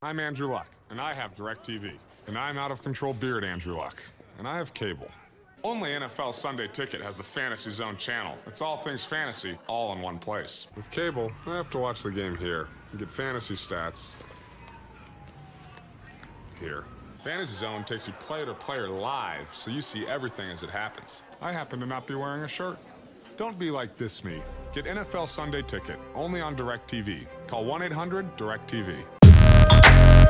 I'm Andrew Luck, and I have DirecTV. And I'm out of control beard Andrew Luck, and I have cable. Only NFL Sunday Ticket has the Fantasy Zone channel. It's all things fantasy, all in one place. With cable, I have to watch the game here and get fantasy stats here. Fantasy Zone takes you player to player live, so you see everything as it happens. I happen to not be wearing a shirt. Don't be like this me. Get NFL Sunday Ticket, only on DirecTV. Call 1-800-DirecTV.